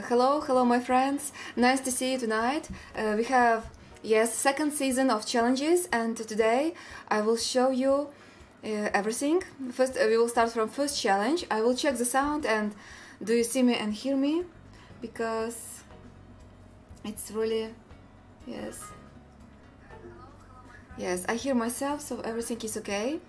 Hello my friends. Nice to see you tonight. We have, yes, second season of challenges, and today I will show you everything. First, we will start from first challenge. I will check the sound and do you see me and hear me? Because it's really, yes. Yes, I hear myself, so everything is okay.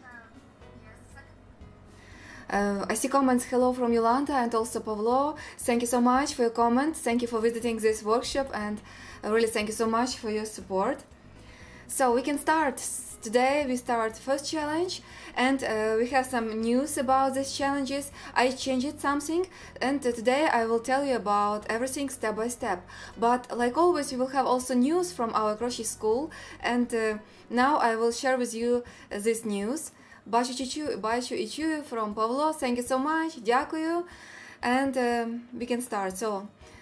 I see comments, hello from Yolanta and also Pavlo. Thank you so much for your comments. Thank you for visiting this workshop, and really thank you so much for your support. So we can start. Today we start first challenge, and we have some news about these challenges. I changed something, and today I will tell you about everything step by step. But like always, we will have also news from our crochet school, and now I will share with you this news. Бачу і чую from Pavlo. Thank you so much. Дякую. And we can start. So,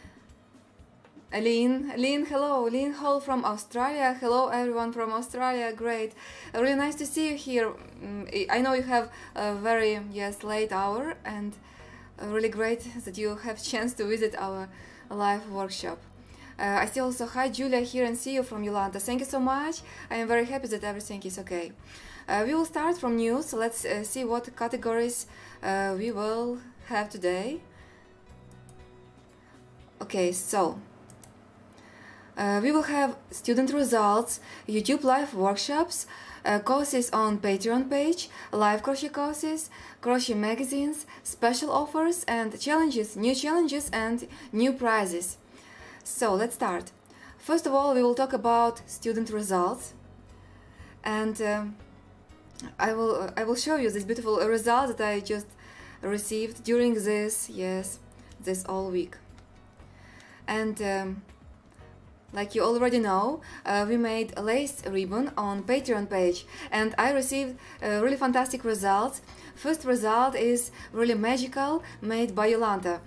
Aline, hello. Aline Hall from Australia. Hello everyone from Australia. Great. Really nice to see you here. I know you have a very, late hour, and really great that you have chance to visit our live workshop. I see also, hi Julia here, and see you from Yolanta. Thank you so much. I am very happy that everything is okay. We will start from news. Let's see what categories we will have today. Okay, so we will have student results, YouTube live workshops, courses on Patreon page, live crochet courses, crochet magazines, special offers, and challenges, and new prizes. So let's start. First of all, we will talk about student results, and I will show you this beautiful result that I just received during this all week. And like you already know, we made a lace ribbon on Patreon page, and I received really fantastic results. First result is really magical, made by Yolanta.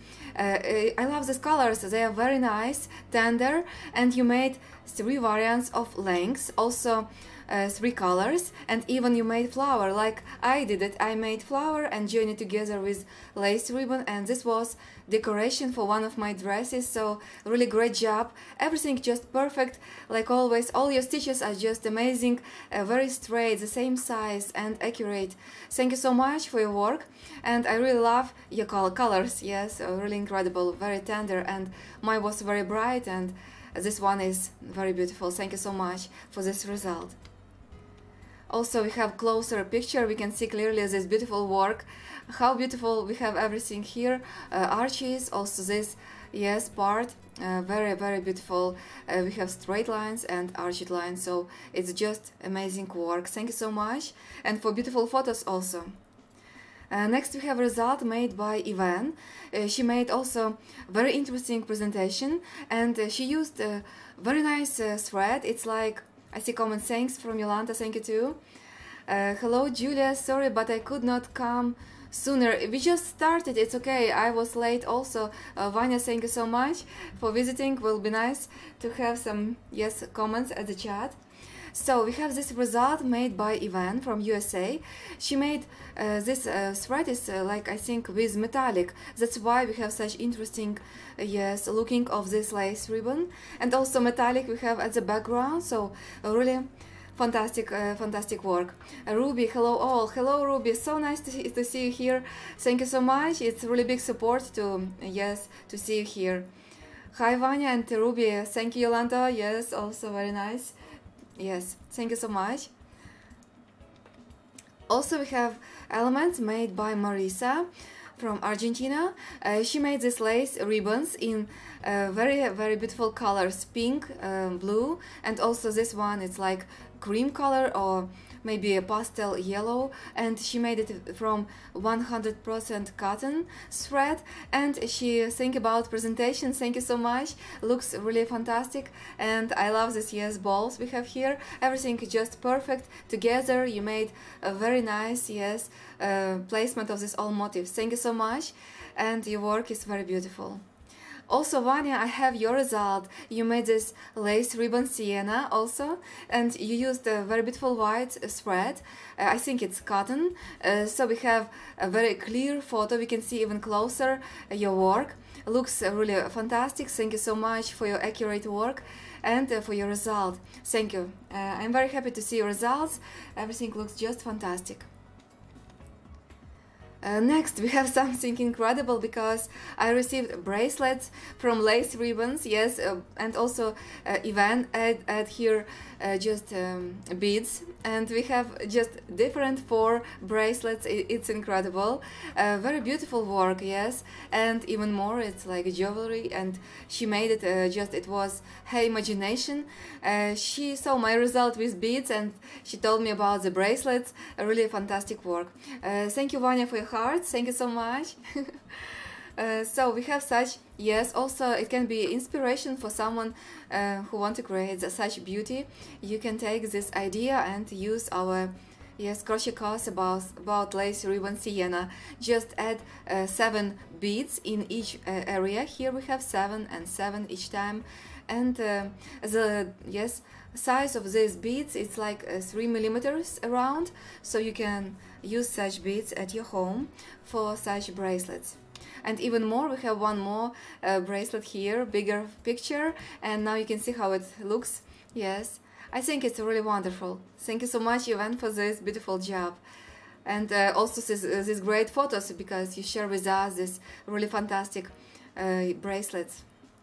I love these colors, they are very nice, tender, and you made 3 variants of lengths, also 3 colors, and even you made flower like I did it. I made flower and joined it together with lace ribbon, and this was decoration for one of my dresses. So really great job, everything just perfect like always. All your stitches are just amazing, very straight, the same size and accurate. Thank you so much for your work, and I really love your colors. Yes, really incredible, very tender, and mine was very bright, and this one is very beautiful. Thank you so much for this result. Also, we have closer picture. We can see clearly this beautiful work. How beautiful, we have everything here. Arches, also this, part. Very, very beautiful. We have straight lines and arched lines. So it's just amazing work. Thank you so much. And for beautiful photos also. Next we have a result made by Ivan. She made also very interesting presentation, and she used a very nice thread. It's like, I see comments, thanks from Yolanta, thank you too. Hello Julia, sorry but I could not come sooner. We just started, it's okay, I was late also. Vanya, thank you so much for visiting. Will be nice to have some comments at the chat. So we have this result made by Ivan from USA. She made this thread is like, I think, with metallic. That's why we have such interesting looking of this lace ribbon, and also metallic we have at the background. So really fantastic fantastic work. Ruby, hello all. Hello Ruby, so nice to see you here. Thank you so much. It's really big support to see you here. Hi Vanya and Ruby. Thank you Yolanta. Yes, also very nice. Yes, thank you so much. Also we have elements made by Marisa from Argentina. She made these lace ribbons in very, very beautiful colors, pink, blue, and also this one, it's like cream color or maybe a pastel yellow, and she made it from 100% cotton thread, and she think about presentation. Thank you so much, looks really fantastic, and I love this balls we have here. Everything is just perfect together. You made a very nice placement of this all motifs. Thank you so much, and your work is very beautiful. Also, Vanya, I have your result. You made this lace ribbon sienna also, and you used a very beautiful white thread. I think it's cotton. So we have a very clear photo. We can see even closer your work. Looks really fantastic. Thank you so much for your accurate work and for your result. Thank you. I'm very happy to see your results. Everything looks just fantastic. Next, we have something incredible because I received bracelets from Lace Ribbons, yes, and also Ivan add here just beads, and we have just different 4 bracelets. It's incredible, very beautiful work, yes, and even more, it's like jewelry, and she made it it was her imagination. She saw my result with beads and she told me about the bracelets. Really fantastic work. Thank you, Vanya, for your hearts. Thank you so much. So we have such, yes, also it can be inspiration for someone who want to create such beauty. You can take this idea and use our, yes, crochet course about lace ribbon sienna. Just add 7 beads in each area. Here we have 7 and 7 each time, and the, yes, size of these beads, it's like 3 millimeters around, so you can use such beads at your home for such bracelets. And even more, we have one more bracelet here, bigger picture, and now you can see how it looks. Yes, I think it's really wonderful. Thank you so much, Ivan, for this beautiful job. And also these great photos, because you share with us this really fantastic bracelets.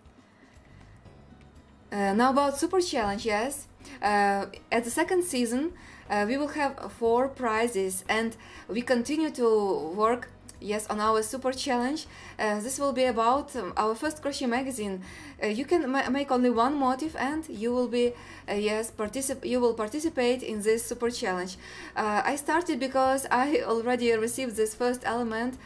Now about Super Challenge, yes. At the second season, we will have 4 prizes, and we continue to work, yes, on our Super Challenge. This will be about our first crochet magazine. You can make only one motif, and you will be, yes, you will participate in this Super Challenge. I started because I already received this first element.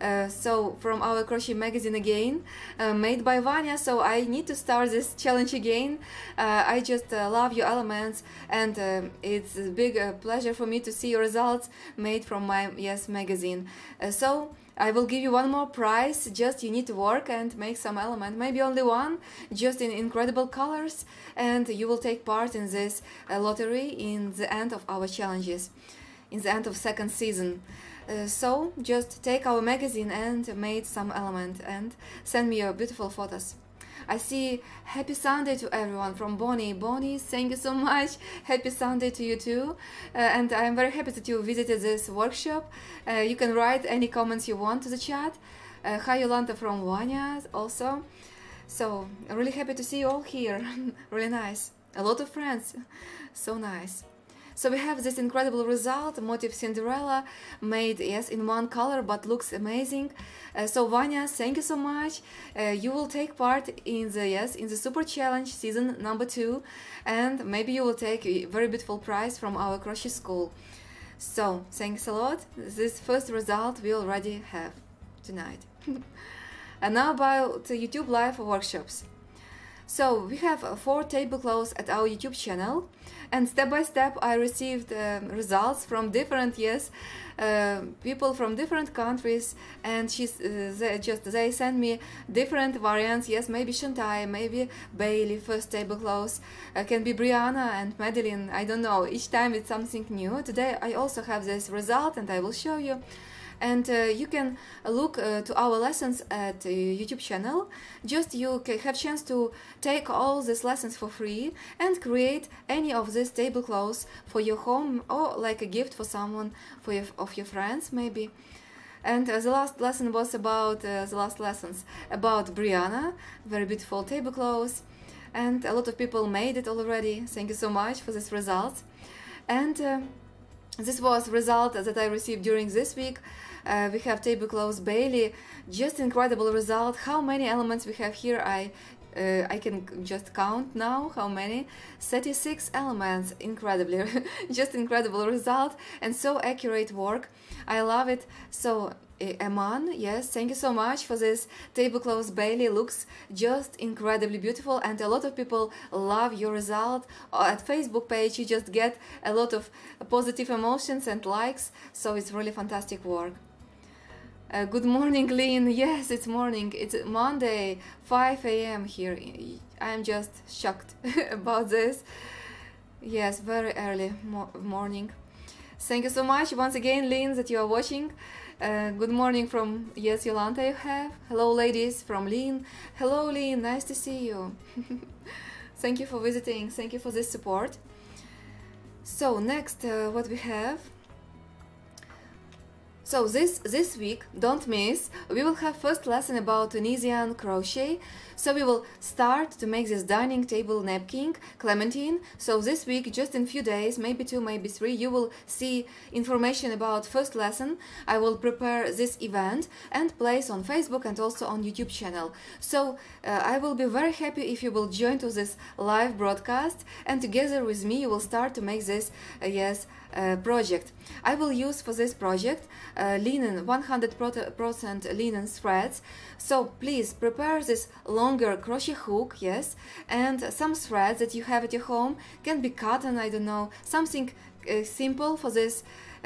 So from our crochet magazine again, made by Vanya, so I need to start this challenge again. I just love your elements, and it's a big pleasure for me to see your results made from my, yes, magazine. So I will give you one more prize. Just you need to work and make some element, maybe only one, just in incredible colors, and you will take part in this lottery in the end of our challenges, in the end of second season. So just take our magazine and make some element and send me your beautiful photos. I see happy Sunday to everyone from Bonnie. Bonnie, thank you so much. Happy Sunday to you too. And I'm very happy that you visited this workshop. You can write any comments you want to the chat. Hi Yolanta from Vanya also. So really happy to see you all here. Really nice. A lot of friends. So nice. So we have this incredible result, motif Cinderella, made, yes, in one color, but looks amazing. So Vanya, thank you so much. You will take part in the, yes, in the Super Challenge season number 2, and maybe you will take a very beautiful prize from our crochet school. So thanks a lot. This first result we already have tonight. And now about YouTube live workshops. So we have 4 tablecloths at our YouTube channel, and step by step I received results from different, yes, people from different countries, and they send me different variants. Yes, maybe Shantai, maybe Bailey, first tablecloths, can be Brianna and Madeline, I don't know, each time it's something new. Today I also have this result and I will show you. And you can look to our lessons at YouTube channel. Just you have chance to take all these lessons for free and create any of these tablecloths for your home, or like a gift for someone, for your friends maybe. And the last lesson was about about Brianna, very beautiful tablecloths, and a lot of people made it already. Thank you so much for this result. And this was result that I received during this week. We have tablecloths Bailey, just incredible result. How many elements we have here? I can just count now how many. 36 elements, incredibly, just incredible result, and so accurate work. I love it. So Eman, yes, thank you so much for this tablecloths Bailey. Looks just incredibly beautiful, and a lot of people love your result. At Facebook page you just get a lot of positive emotions and likes, so it's really fantastic work. Good morning, Lynn. Yes, it's morning. It's Monday, 5 a.m. here. I'm just shocked about this. Yes, very early morning. Thank you so much once again, Lynn, that you are watching. Good morning from, yes, Yolanta you have. Hello, ladies, from Lynn. Hello, Lynn, nice to see you. Thank you for visiting. Thank you for this support. So next, what we have. So this week, don't miss, we will have first lesson about Tunisian crochet. So we will start to make this dining table napkin, Clementine. So this week, just in few days, maybe 2, maybe 3, you will see information about first lesson. I will prepare this event and place on Facebook and also on YouTube channel. So I will be very happy if you will join to this live broadcast, and together with me you will start to make this project. I will use for this project linen, 100% linen threads. So please prepare this longer crochet hook, yes, and some threads that you have at your home. Can be cotton, I don't know, something simple for this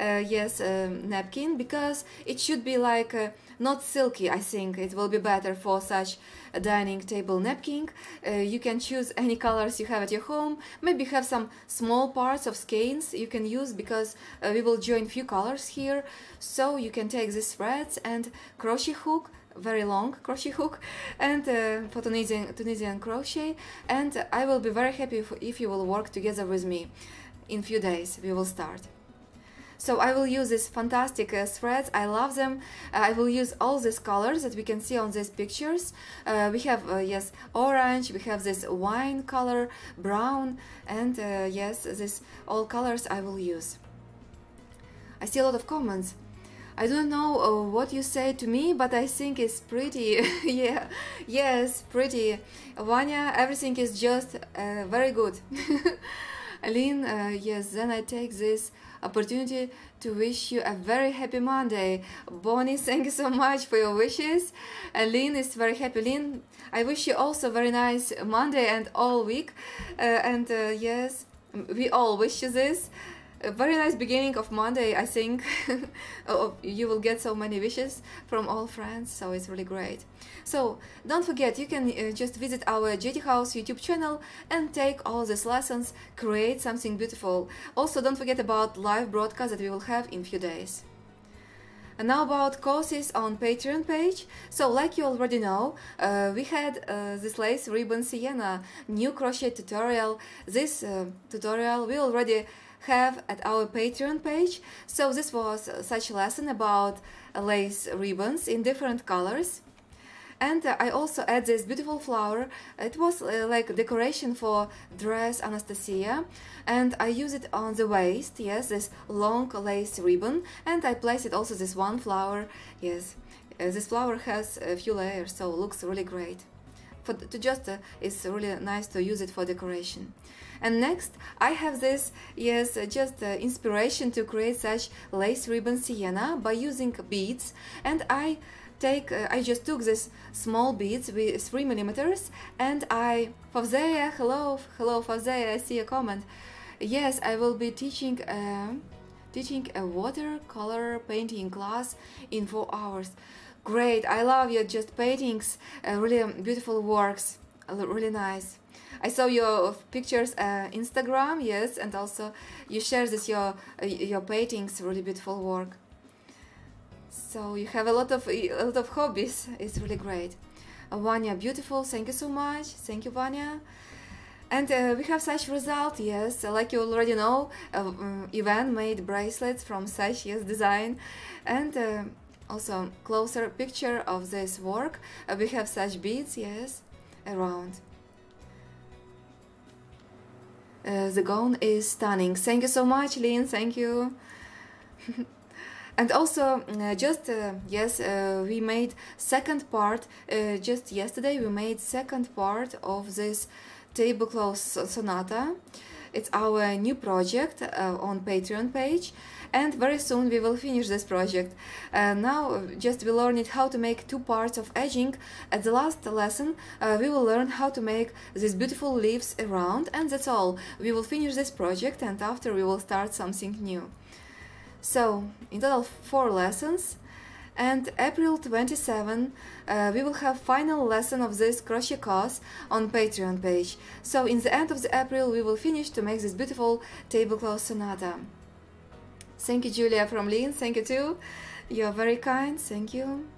napkin, because it should be like not silky. I think it will be better for such a dining table napkin. You can choose any colors you have at your home. Maybe have some small parts of skeins you can use, because we will join few colors here. So you can take these threads and crochet hook, very long crochet hook, and for Tunisian crochet, and I will be very happy if you will work together with me. In few days we will start. So I will use these fantastic threads. I love them. I will use all these colors that we can see on these pictures. We have yes, orange, we have this wine color, brown, and yes, this all colors I will use. I see a lot of comments. I don't know what you say to me, but I think it's pretty. Yeah, yes, pretty. Vanya, everything is just very good. Aline, yes, then I take this opportunity to wish you a very happy Monday. Bonnie, thank you so much for your wishes. Aline is very happy. Aline, I wish you also very nice Monday and all week. Yes, we all wish you this. A very nice beginning of Monday, I think. You will get so many wishes from all friends, so it's really great. So don't forget, you can just visit our JT House YouTube channel and take all these lessons, create something beautiful. Also don't forget about live broadcast that we will have in few days. And now about courses on Patreon page. So like you already know, we had this lace ribbon sienna new crochet tutorial. This tutorial we already have at our Patreon page. So this was such a lesson about lace ribbons in different colors. And I also add this beautiful flower. It was like decoration for dress Anastasia, and I use it on the waist, yes, this long lace ribbon, and I place it also this one flower, yes. This flower has a few layers, so looks really great. It's really nice to use it for decoration. And next I have this, yes, just inspiration to create such lace ribbon sienna by using beads, and I just took this small beads with 3 millimeters, and Favzeya, hello Favzeya, I see a comment. Yes, I will be teaching a watercolor painting class in 4 hours. Great, I love your just paintings, really beautiful works, really nice. I saw your pictures Instagram, yes, and also you share this your paintings, really beautiful work. So you have a lot of hobbies. It's really great. Vanya, beautiful. Thank you so much. Thank you, Vanya. And we have such result. Yes, like you already know, Ivan made bracelets from such design, and also closer picture of this work. We have such beads, yes, around. The gown is stunning. Thank you so much, Lynn. Thank you. And also, we made second part. Just yesterday, we made second part of this tablecloth sonata. It's our new project on Patreon page, and very soon we will finish this project. Now, just we learned how to make 2 parts of edging. At the last lesson, we will learn how to make these beautiful leaves around, and that's all. We will finish this project, and after we will start something new. So, in total 4 lessons, And April 27, we will have final lesson of this crochet course on Patreon page. So in the end of the April, we will finish to make this beautiful tablecloth sonata. Thank you, Julia from Linz. Thank you too. You are very kind. Thank you.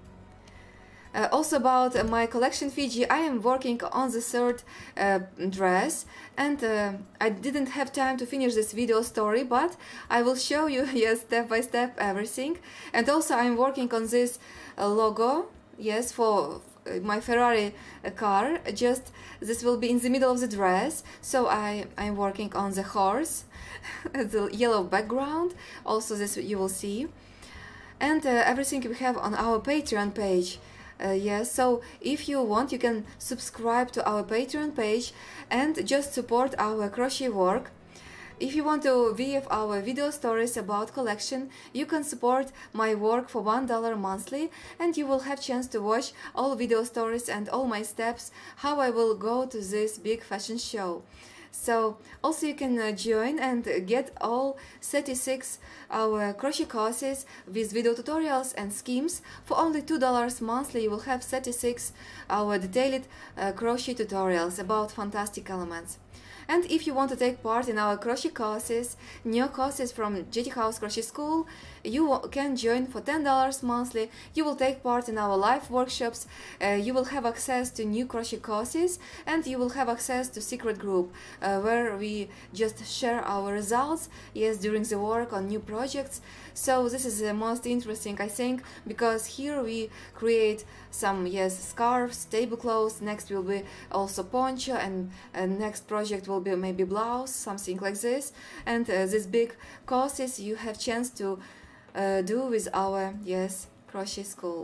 Also about my collection Fiji, I am working on the third dress, and I didn't have time to finish this video story, but I will show you yes, step by step everything. And also I'm working on this logo, yes, for my Ferrari car. Just this will be in the middle of the dress, so I'm working on the horse, the yellow background. Also this you will see, and everything we have on our Patreon page. Yes, so if you want, you can subscribe to our Patreon page and just support our crochet work. If you want to view our video stories about collection, you can support my work for $1 monthly, and you will have chance to watch all video stories and all my steps how I will go to this big fashion show. So also you can join and get all 36 our crochet courses with video tutorials and schemes. For only $2 monthly you will have 36 our detailed crochet tutorials about fantastic elements. And if you want to take part in our crochet courses, new courses from JT House Crochet School, you can join for $10 monthly. You will take part in our live workshops, you will have access to new crochet courses, and you will have access to secret group where we just share our results, yes, during the work on new projects. So this is the most interesting, I think, because here we create some, yes, scarves, tablecloths. Next will be also poncho, and next project will be maybe blouse, something like this. And these big courses you have chance to do with our, yes, crochet school.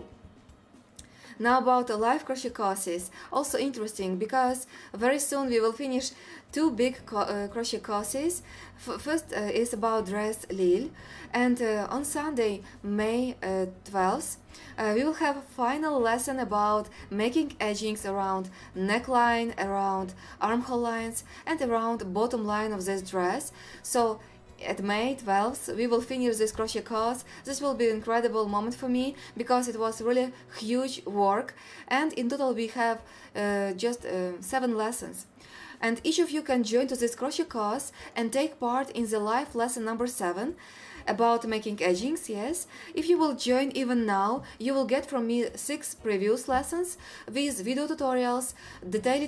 Now about the live crochet courses, also interesting because very soon we will finish two big crochet courses. First is about dress Lille, and on Sunday, May 12th, we will have a final lesson about making edgings around neckline, around armhole lines, and around bottom line of this dress. So at May 12th we will finish this crochet course. This will be an incredible moment for me because it was really huge work, and in total we have just 7 lessons. And each of you can join to this crochet course and take part in the live lesson number 7 about making edgings. Yes, if you will join even now, you will get from me 6 previous lessons with video tutorials, detailed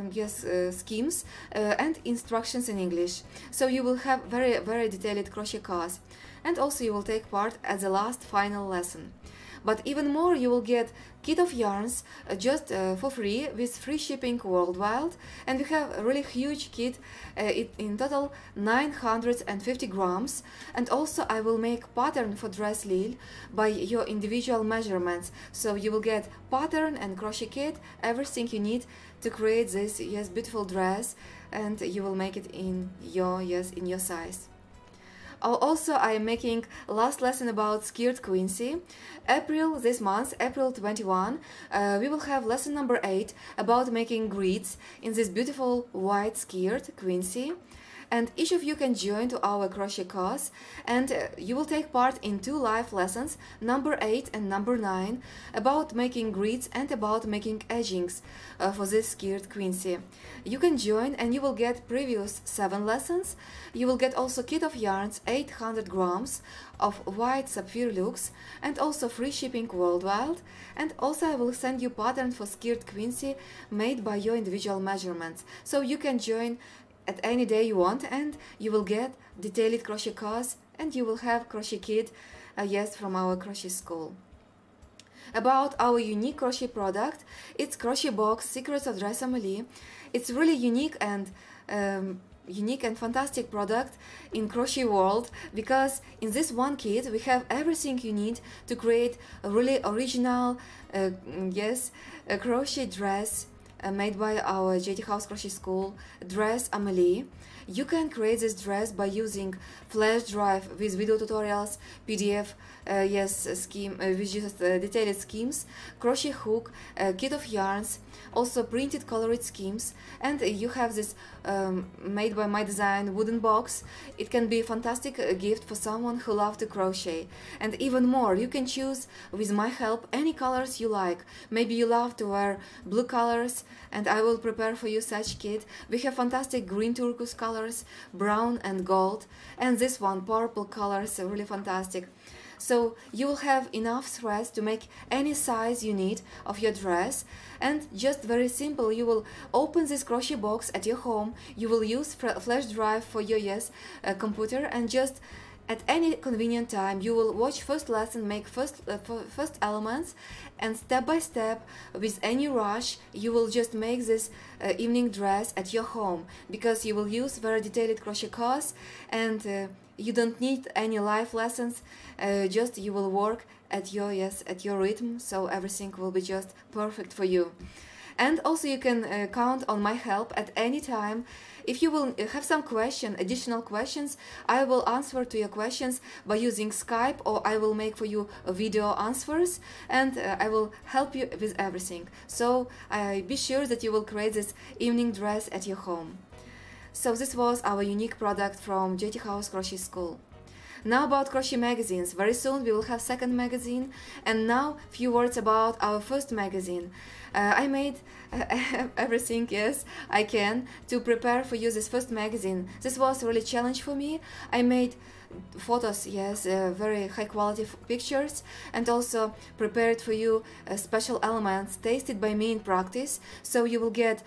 schemes and instructions in English. So you will have very detailed crochet course, and also you will take part at the last final lesson. But even more, you will get kit of yarns just for free with free shipping worldwide, and we have a really huge kit, in total 950 grams. And also I will make pattern for dress Lille by your individual measurements, so you will get pattern and crochet kit, everything you need to create this, yes, beautiful dress, and you will make it in your, yes, in your size. Also, I am making last lesson about skirt Quincy. April, this month, April 21, we will have lesson number 8 about making grids in this beautiful white skirt Quincy. And each of you can join to our crochet course, and you will take part in 2 live lessons, number 8 and number 9, about making grids and about making edgings for this skirt Quincy. You can join and you will get previous 7 lessons. You will get also kit of yarns, 800 grams of white sapphire looks, and also free shipping worldwide. And also I will send you pattern for skirt Quincy made by your individual measurements, so you can join at any day you want, and you will get detailed crochet course, and you will have crochet kit, yes, from our crochet school. About our unique crochet product, it's crochet box Secrets of Dress Amelie. It's really unique and fantastic product in crochet world, because in this one kit we have everything you need to create a really original, yes, a crochet dress made by our JT House Crochet School dress Amelie. You can create this dress by using flash drive with video tutorials, PDF, scheme with just detailed schemes, crochet hook, kit of yarns, also printed colored schemes, and you have this made by my design wooden box. It can be a fantastic gift for someone who loves to crochet. And even more, you can choose with my help any colors you like. Maybe you love to wear blue colors, and I will prepare for you such kit. We have fantastic green turquoise colors, brown and gold, and this one purple colors, really fantastic. So you will have enough threads to make any size you need of your dress, and just very simple, you will open this crochet box at your home. You will use flash drive for your computer, and just at any convenient time you will watch first lesson, make first elements, and step by step, with any rush, you will just make this evening dress at your home, because you will use very detailed crochet course, and you don't need any live lessons. Just you will work at your rhythm, so everything will be just perfect for you. And also you can count on my help at any time. If you will have some additional questions, I will answer to your questions by using Skype, or I will make for you video answers, and I will help you with everything. So be sure that you will create this evening dress at your home. So this was our unique product from JT House Crochet School. Now about crochet magazines. Very soon we will have second magazine, and now few words about our first magazine. I made everything, yes, I can, to prepare for you this first magazine. This was really a challenge for me. I made photos, yes, very high quality pictures, and also prepared for you special elements tasted by me in practice. So you will get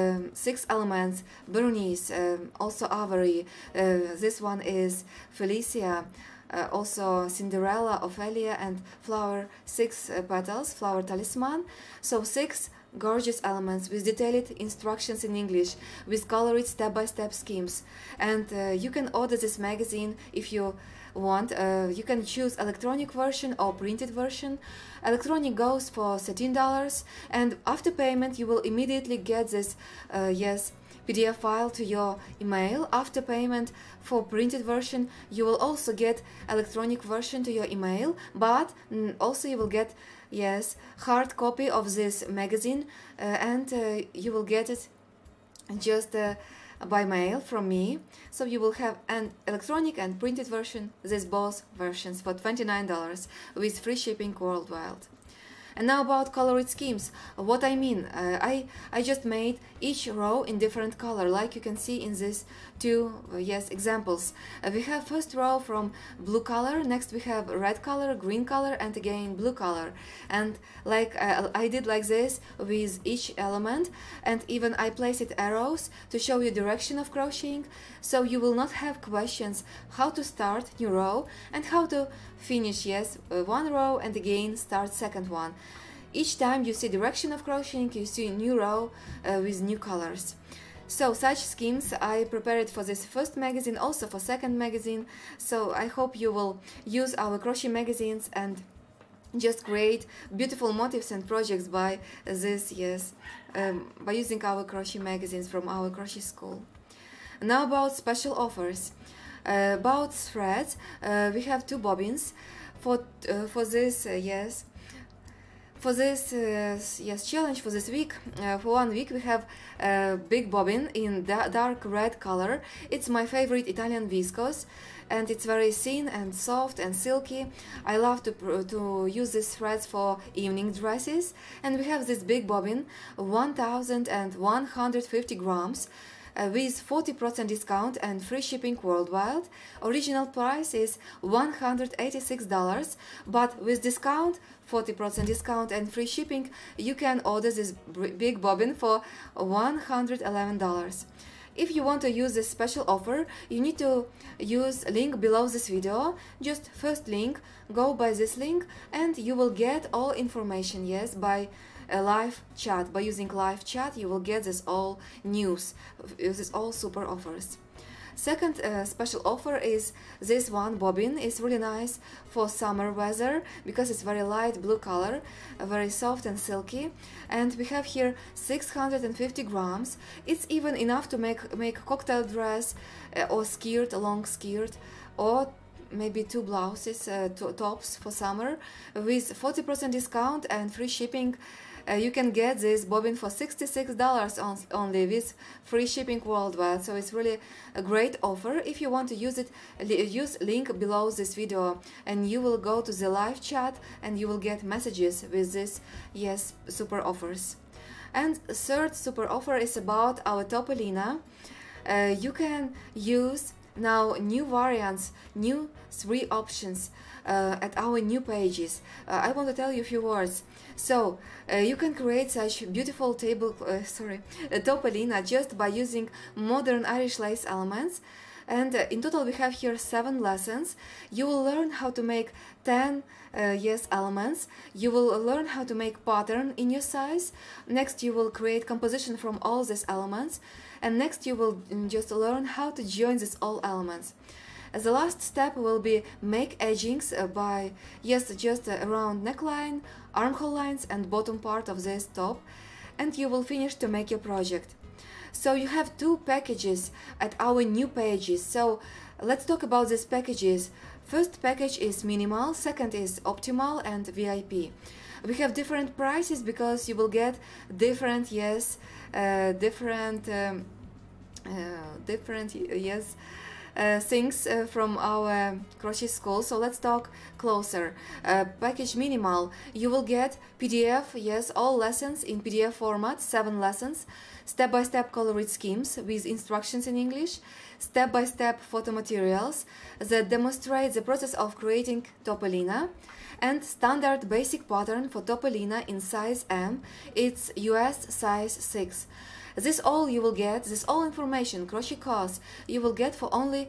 6 elements: Bernice, also Avery, this one is Felicia, also Cinderella, Ophelia, and flower 6 petals, flower talisman. So 6 gorgeous elements with detailed instructions in English, with colored step-by-step schemes. And you can order this magazine if you want. You can choose electronic version or printed version. Electronic goes for $13, and after payment you will immediately get this PDF file to your email. After payment for printed version, you will also get electronic version to your email, but also you will get hard copy of this magazine, and you will get it just by mail from me. So you will have an electronic and printed version, these both versions, for $29 with free shipping worldwide. And now about colored schemes. What I mean, I just made each row in different color, like you can see in these two examples. We have first row from blue color, next we have red color, green color, and again blue color. And like I did like this with each element, and even I placed arrows to show you direction of crocheting, so you will not have questions how to start new row and how to finish one row and again start second one. Each time you see direction of crocheting, you see a new row with new colors. So such schemes I prepared for this first magazine, also for second magazine. So I hope you will use our crochet magazines and just create beautiful motifs and projects by this, by using our crochet magazines from our crochet school. Now about special offers. About threads, we have 2 bobbins for this challenge for this week. For 1 week we have a big bobbin in dark red color. It's my favorite Italian viscose, and it's very thin and soft and silky. I love to use these threads for evening dresses. And we have this big bobbin, 1150 grams, with 40% discount and free shipping worldwide. Original price is $186, but with discount, 40% discount and free shipping, you can order this big bobbin for $111. If you want to use this special offer, you need to use link below this video. Just first link, go by this link, and you will get all information, by a live chat. By using live chat, you will get this all news, this all super offers. Second special offer is this one bobbin. It's really nice for summer weather because it's very light blue color, very soft and silky. And we have here 650 grams. It's even enough to make a cocktail dress or skirt, a long skirt, or maybe 2 blouses, tops for summer. With 40% discount and free shipping, you can get this bobbin for $66 only, with free shipping worldwide. So it's really a great offer. If you want to use it, use link below this video and you will go to the live chat and you will get messages with this super offers. And third super offer is about our Topolina. You can use now new variants, new 3 options at our new pages. I want to tell you a few words. So you can create such beautiful Topolina just by using modern Irish lace elements. And in total we have here 7 lessons. You will learn how to make 10 elements. You will learn how to make pattern in your size. Next you will create composition from all these elements. And next you will just learn how to join these all elements. The last step will be make edgings by just around neckline, armhole lines and bottom part of this top, and you will finish to make your project. So you have 2 packages at our new pages. So let's talk about these packages. First package is minimal, second is optimal and VIP. We have different prices because you will get different things from our crochet school. So let's talk closer. Package minimal, you will get PDF, all lessons in PDF format, 7 lessons, step-by-step colored schemes with instructions in English, step-by-step photo materials that demonstrate the process of creating Topolina, and standard basic pattern for Topolina in size M. It's US size 6. This all you will get, this all information, crochet course, you will get for only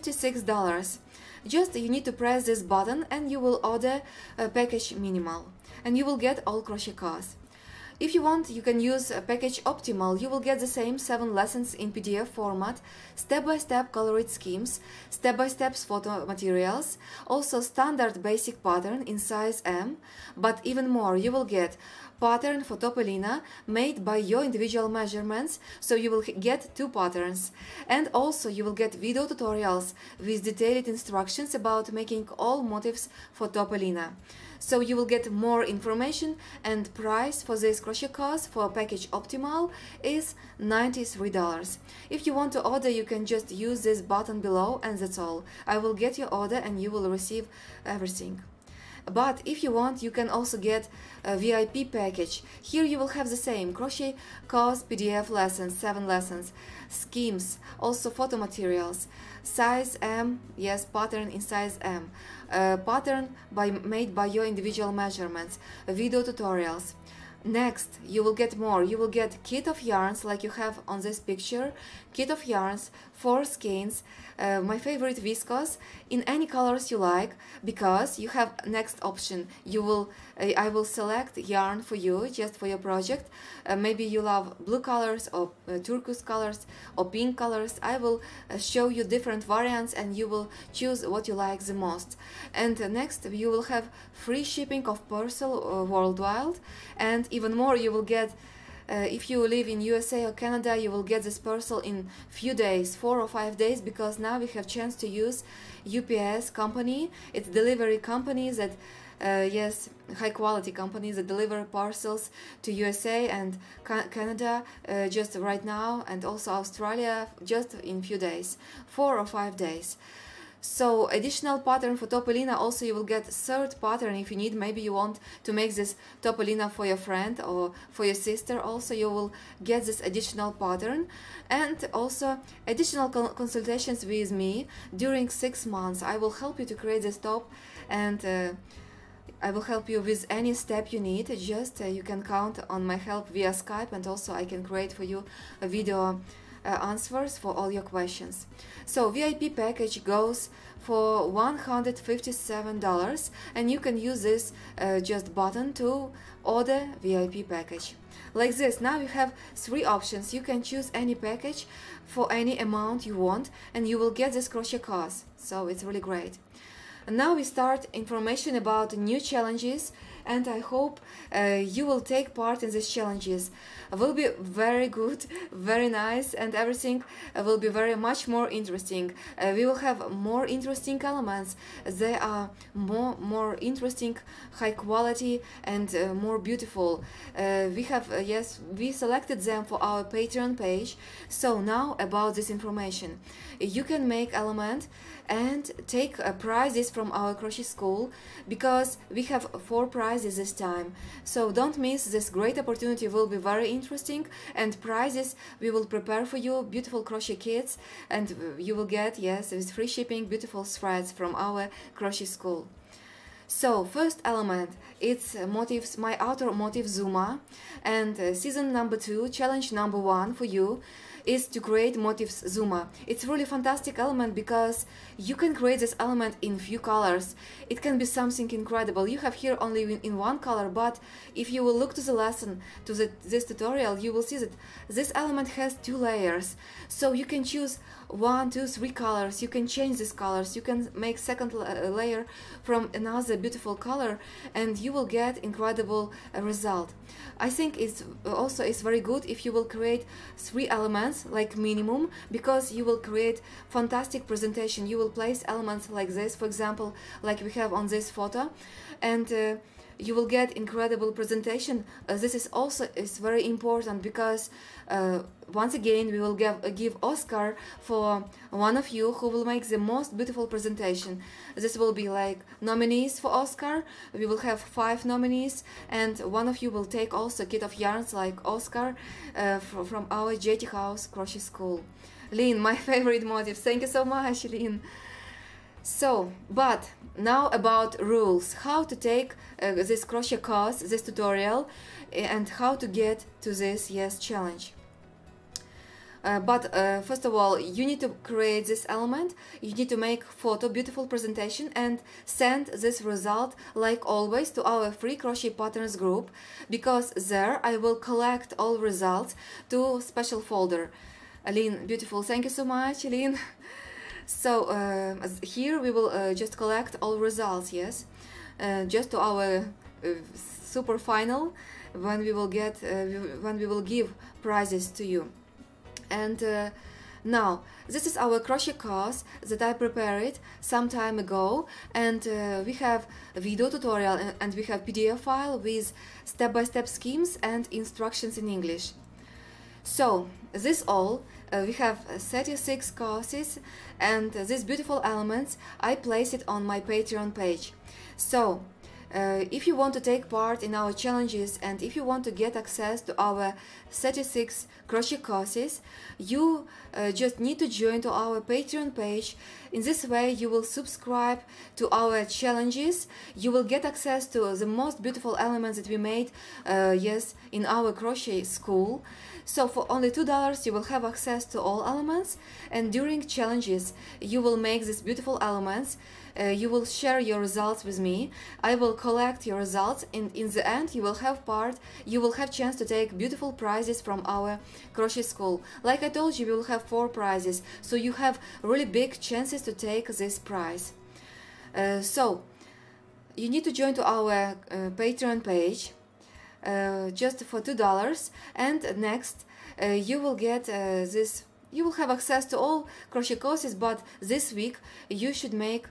$56. Just you need to press this button and you will order a package minimal and you will get all crochet course. If you want, you can use a package optimal. You will get the same 7 lessons in PDF format, step-by-step colored schemes, step-by-step photo materials, also standard basic pattern in size M, but even more, you will get pattern for Topolina made by your individual measurements, so you will get 2 patterns. And also you will get video tutorials with detailed instructions about making all motifs for Topolina. So you will get more information, and price for this crochet course for package optimal is $93. If you want to order, you can just use this button below and that's all. I will get your order and you will receive everything. But if you want, you can also get a VIP package. Here you will have the same crochet course, PDF lessons, 7 lessons, schemes, also photo materials, size M, pattern in size M, pattern made by your individual measurements, video tutorials. Next, you will get more. You will get kit of yarns like you have on this picture, kit of yarns, 4 skeins, my favorite viscose in any colors you like, because you have next option. I will select yarn for you, just for your project. Maybe you love blue colors or turquoise colors or pink colors. I will show you different variants and you will choose what you like the most. And next you will have free shipping of parcel worldwide, and even more you will get. If you live in USA or Canada, you will get this parcel in few days, 4 or 5 days, because now we have chance to use UPS company. It's delivery company that, high quality companies that deliver parcels to USA and Canada just right now, and also Australia just in few days, 4 or 5 days. So additional pattern for Topolina, also you will get 3rd pattern if you need. Maybe you want to make this Topolina for your friend or for your sister, also you will get this additional pattern. And also additional consultations with me during 6 months. I will help you to create this top, and I will help you with any step you need. Just you can count on my help via Skype, and also I can create for you a video answers for all your questions. So VIP package goes for $157, and you can use this just button to order VIP package. Like this, now you have 3 options. You can choose any package for any amount you want, and you will get this crochet course. So it's really great. And now we start information about new challenges, and I hope you will take part in these challenges. It will be very good, very nice, and everything will be very much more interesting. We will have more interesting elements. They are more interesting, high quality, and more beautiful. We have yes, we selected them for our Patreon page. So now about this information, you can make element and take prizes from our crochet school, because we have 4 prizes this time. So don't miss this great opportunity. Will be very interesting, and prizes we will prepare for you, beautiful crochet kits, and you will get, yes, with free shipping, beautiful threads from our crochet school. So first element, it's motifs, my outer motif Zuma, and season number 2, challenge number 1 for you is to create motifs Zuma. It's really fantastic element because you can create this element in few colors. It can be something incredible. You have here only in 1 color, but if you will look to the lesson, to this tutorial, you will see that this element has 2 layers. So you can choose 1, 2, 3 colors. You can change these colors. You can make second layer from another beautiful color, and you will get incredible result. I think it's also is very good if you will create 3 elements like minimum, because you will create fantastic presentation. You will place elements like this, for example, like we have on this photo, and you will get incredible presentation. This is also very important because once again we will give Oscar for one of you who will make the most beautiful presentation. This will be like nominees for Oscar. We will have 5 nominees, and one of you will take also kit of yarns like Oscar from our JT House Crochet School. Lynn, my favorite motif. Thank you so much, Lynn. So, but now about rules, how to take this crochet course, this tutorial, and how to get to this challenge. But first of all, you need to create this element, you need to make photo, beautiful presentation, and send this result like always to our free crochet patterns group, because there I will collect all results to special folder. Aline, beautiful, thank you so much, Aline. So here we will just collect all results, yes, just to our super final, when we will get when we will give prizes to you. And now this is our crochet course that I prepared some time ago, and we have a video tutorial and we have PDF file with step-by-step schemes and instructions in English. So this all we have 36 courses, and these beautiful elements I place it on my Patreon page. So if you want to take part in our challenges, and if you want to get access to our 36 crochet courses, you just need to join to our Patreon page. In this way you will subscribe to our challenges, you will get access to the most beautiful elements that we made yes, in our crochet school. So for only $2 you will have access to all elements, and during challenges you will make these beautiful elements. You will share your results with me. I will collect your results, and in the end you will have chance to take beautiful prizes from our crochet school. Like I told you, we will have 4 prizes, so you have really big chances to take this prize. So you need to join to our Patreon page just for $2, and next you will get this. You will have access to all crochet courses, but this week you should make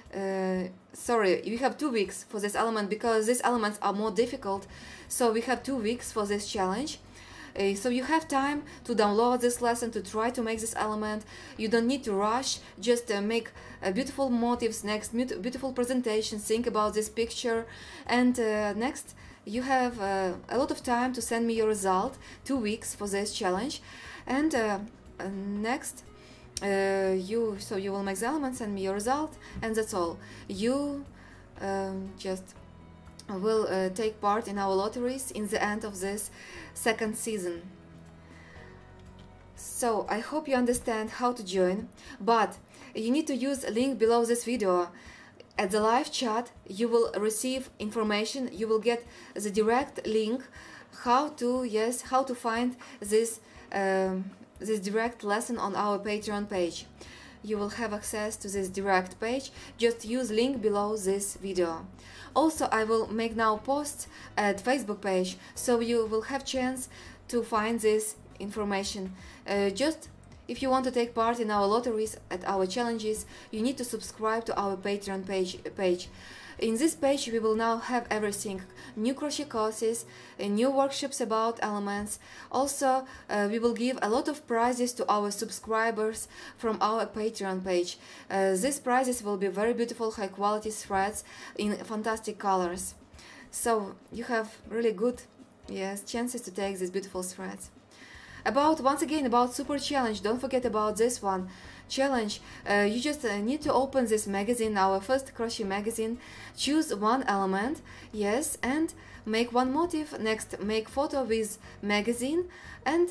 sorry, you have 2 weeks for this element, because these elements are more difficult, so we have 2 weeks for this challenge. So you have time to download this lesson, to try to make this element. You don't need to rush, just make beautiful motifs, next beautiful presentation, think about this picture, and next you have a lot of time to send me your result. 2 weeks for this challenge, and next you will make the element, send me your result, and that's all. You just will take part in our lotteries in the end of this 2nd season. So I hope you understand how to join, but you need to use a link below this video. At the live chat you will receive information, you will get the direct link how to find this this direct lesson on our Patreon page. You will have access to this direct page. Just use link below this video. Also, I will make now posts at Facebook page, so you will have chance to find this information. Just if you want to take part in our lotteries, at our challenges, you need to subscribe to our Patreon page. In this page we will now have everything: new crochet courses, new workshops about elements. Also we will give a lot of prizes to our subscribers from our Patreon page. These prizes will be very beautiful, high quality threads in fantastic colors. So you have really good chances to take these beautiful threads. Once again about super challenge, don't forget about this one challenge. You just need to open this magazine, our first crochet magazine, choose one element, and make one motif. Next, make photo with magazine and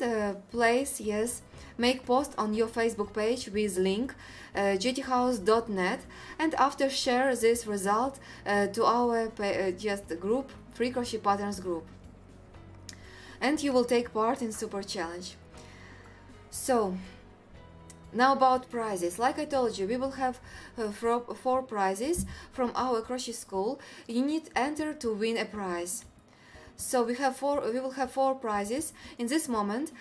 make post on your Facebook page with link jettyhouse.net, and after share this result to our group, Free Crochet Patterns group, and you will take part in super challenge. So now about prizes. Like I told you, we will have 4 prizes from our crochet school. You need to enter to win a prize. So we will have 4 prizes. In this moment,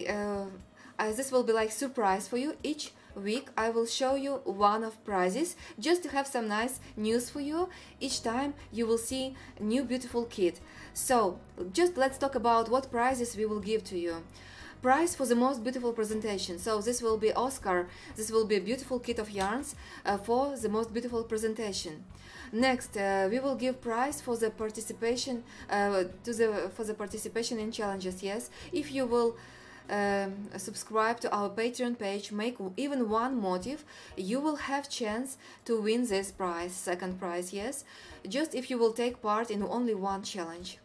this will be like surprise for you. Each week I will show you one of prizes, just to have some nice news for you. Each time you will see a new beautiful kit. So just let's talk about what prizes we will give to you. Prize for the most beautiful presentation. So this will be Oscar. This will be a beautiful kit of yarns for the most beautiful presentation. Next, we will give prize for the participation participation in challenges. Yes, if you will subscribe to our Patreon page, make even one motif, you will have chance to win this prize, second prize. Yes, just if you will take part in only one challenge.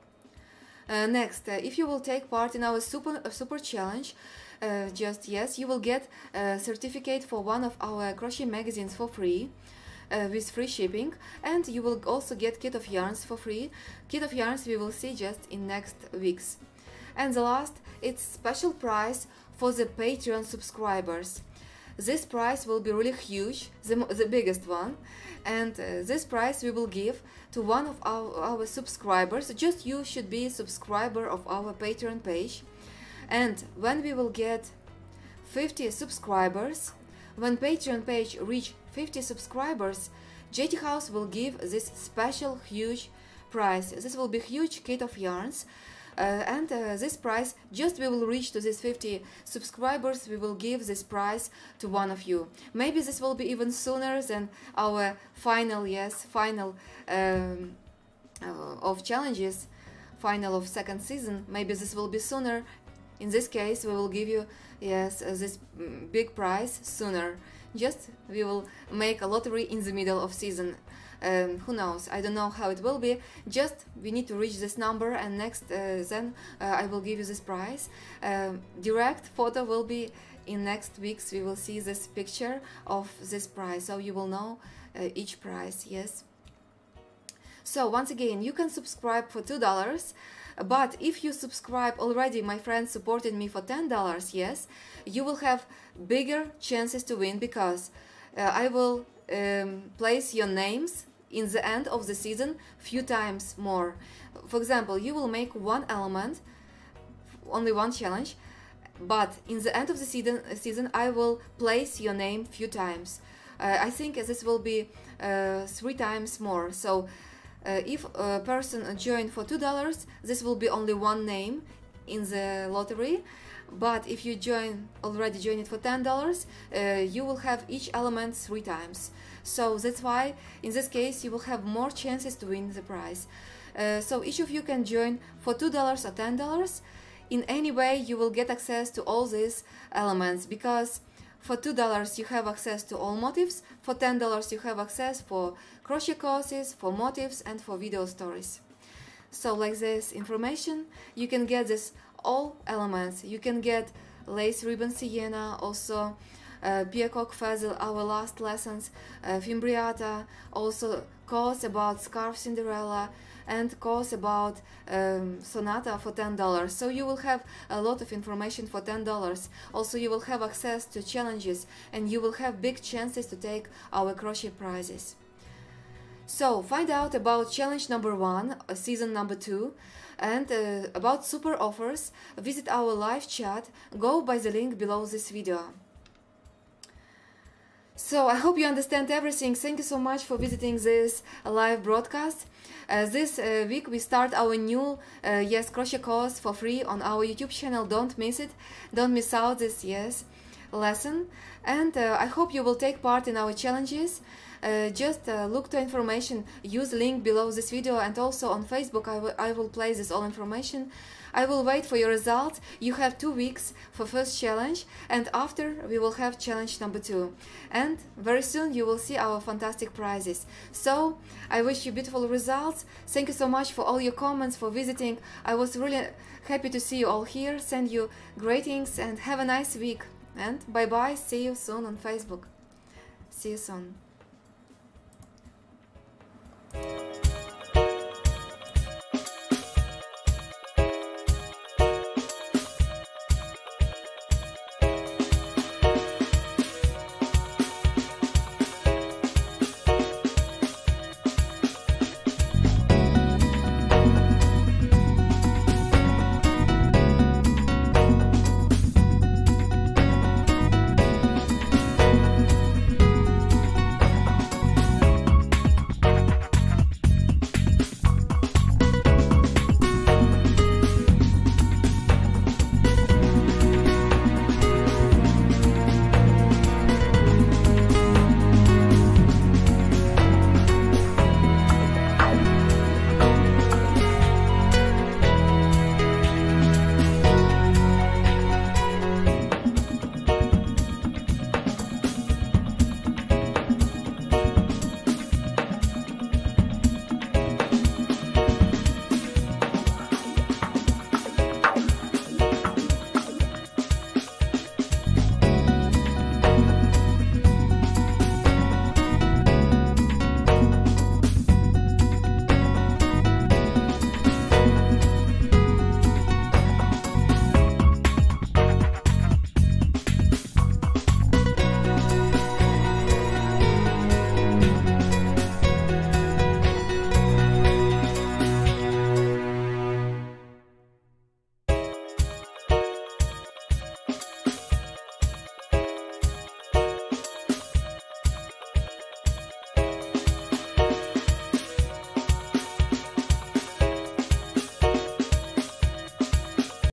Next, if you will take part in our super challenge, you will get a certificate for one of our crochet magazines for free, with free shipping, and you will also get kit of yarns for free. Kit of yarns we will see just in next weeks. And the last, it's special prize for the Patreon subscribers. This prize will be really huge, the biggest one, and this prize we will give to one of our subscribers. Just you should be a subscriber of our Patreon page, and when we will get 50 subscribers, when Patreon page reach 50 subscribers, Jetty House will give this special huge prize. This will be huge kit of yarns. This prize, just we will reach to this 50 subscribers, we will give this prize to one of you. Maybe this will be even sooner than our final of challenges, final of second season. Maybe this will be sooner. In this case we will give you this big prize sooner. Just we will make a lottery in the middle of season. Who knows, I don't know how it will be. Just we need to reach this number, and next then I will give you this prize. Direct photo will be in next weeks. We will see this picture of this prize, so you will know each prize. Yes, so once again, you can subscribe for $2, but if you subscribe already, my friends supported me for $10, yes, you will have bigger chances to win, because I will place your names in the end of the season few times more. For example, you will make one element, only one challenge, but in the end of the season I will place your name few times. I think this will be 3 times more. So if a person join for $2, this will be only one name in the lottery. But if you already join it for $10, you will have each element 3 times. So that's why in this case you will have more chances to win the prize. So each of you can join for $2 or $10. In any way you will get access to all these elements, because for $2 you have access to all motifs, for $10 you have access for crochet courses, for motifs, and for video stories. So like this information, you can get this all elements. You can get lace ribbon sienna, also peacock fazel, our last lessons, fimbriata, also course about scarf Cinderella, and course about sonata for $10. So you will have a lot of information for $10. Also you will have access to challenges, and you will have big chances to take our crochet prizes. So find out about challenge number 1, season number 2, and about super offers. Visit our live chat, go by the link below this video. So I hope you understand everything. Thank you so much for visiting this live broadcast. This week we start our new Yes Crochet course for free on our YouTube channel. Don't miss it. Don't miss out this lesson. And I hope you will take part in our challenges. Just look to information, use link below this video, and also on Facebook I will place this all information. I will wait for your results. You have 2 weeks for first challenge, and after we will have challenge number 2. And very soon you will see our fantastic prizes. So I wish you beautiful results. Thank you so much for all your comments, for visiting. I was really happy to see you all here. Send you greetings and have a nice week. And bye bye. See you soon on Facebook. See you soon.